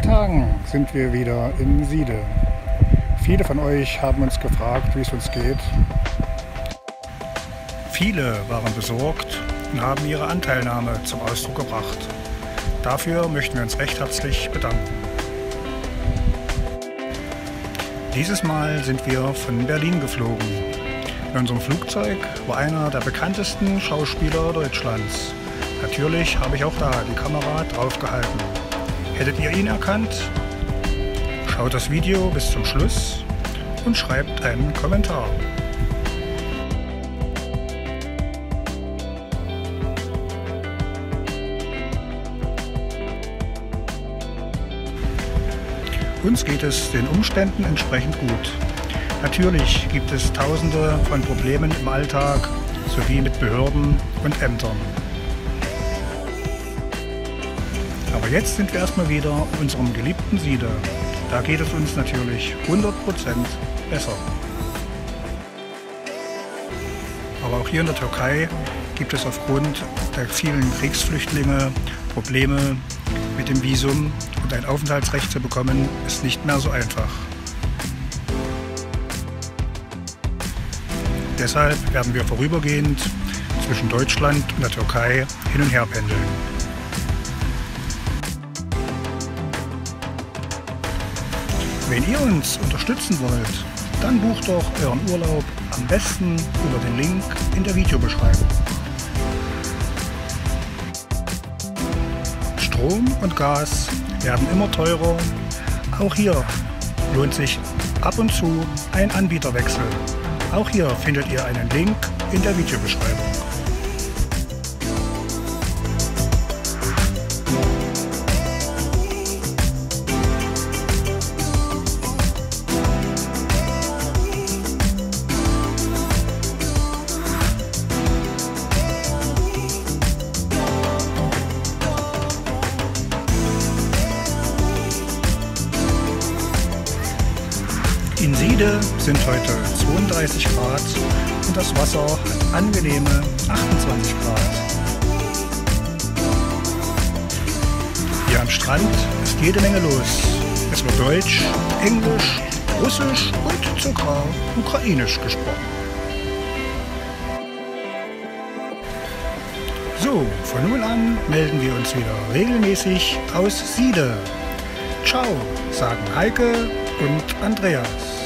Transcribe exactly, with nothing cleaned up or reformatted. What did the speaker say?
Tagen sind wir wieder in Siede. Viele von euch haben uns gefragt, wie es uns geht. Viele waren besorgt und haben ihre Anteilnahme zum Ausdruck gebracht. Dafür möchten wir uns recht herzlich bedanken. Dieses Mal sind wir von Berlin geflogen. In unserem Flugzeug war einer der bekanntesten Schauspieler Deutschlands. Natürlich habe ich auch da die Kamera drauf gehalten. Hättet ihr ihn erkannt? Schaut das Video bis zum Schluss und schreibt einen Kommentar. Uns geht es den Umständen entsprechend gut. Natürlich gibt es tausende von Problemen im Alltag sowie mit Behörden und Ämtern. Aber jetzt sind wir erstmal wieder in unserem geliebten Siede. Da geht es uns natürlich hundert Prozent besser. Aber auch hier in der Türkei gibt es aufgrund der vielen Kriegsflüchtlinge Probleme mit dem Visum, und ein Aufenthaltsrecht zu bekommen ist nicht mehr so einfach. Deshalb werden wir vorübergehend zwischen Deutschland und der Türkei hin und her pendeln. Wenn ihr uns unterstützen wollt, dann bucht doch euren Urlaub am besten über den Link in der Videobeschreibung. Strom und Gas werden immer teurer. Auch hier lohnt sich ab und zu ein Anbieterwechsel. Auch hier findet ihr einen Link in der Videobeschreibung. In Siede sind heute zweiunddreißig Grad und das Wasser hat angenehme achtundzwanzig Grad. Hier am Strand ist jede Menge los. Es wird Deutsch, Englisch, Russisch und sogar Ukrainisch gesprochen. So, von nun an melden wir uns wieder regelmäßig aus Siede. Ciao, sagen Heike und Andreas.